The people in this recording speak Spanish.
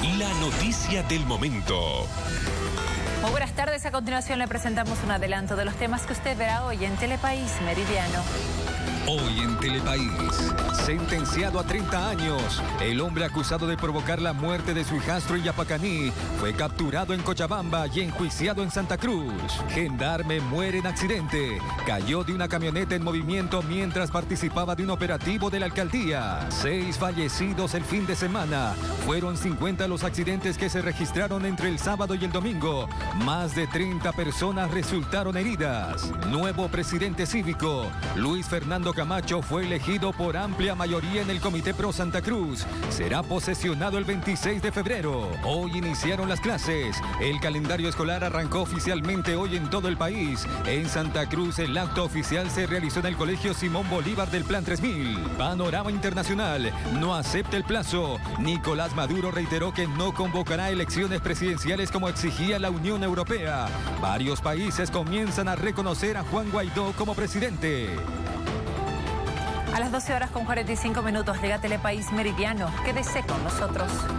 La noticia del momento. Muy buenas tardes. A continuación le presentamos un adelanto de los temas que usted verá hoy en Telepaís Meridiano. Hoy en Telepaís, sentenciado a 30 años, el hombre acusado de provocar la muerte de su hijastro en Yapacaní fue capturado en Cochabamba y enjuiciado en Santa Cruz. Gendarme muere en accidente. Cayó de una camioneta en movimiento mientras participaba de un operativo de la alcaldía. 6 fallecidos el fin de semana. Fueron 50 los accidentes que se registraron entre el sábado y el domingo. Más de 30 personas resultaron heridas. Nuevo presidente cívico, Luis Fernando Camacho, fue elegido por amplia mayoría en el Comité Pro Santa Cruz. Será posesionado el 26 de febrero. Hoy iniciaron las clases. El calendario escolar arrancó oficialmente hoy en todo el país. En Santa Cruz, el acto oficial se realizó en el Colegio Simón Bolívar del Plan 3000. Panorama internacional. No acepta el plazo. Nicolás Maduro reiteró que no convocará elecciones presidenciales como exigía la Unión Europea. Varios países comienzan a reconocer a Juan Guaidó como presidente. A las 12 horas con 45 minutos llega Telepaís Meridiano. Quédese con nosotros.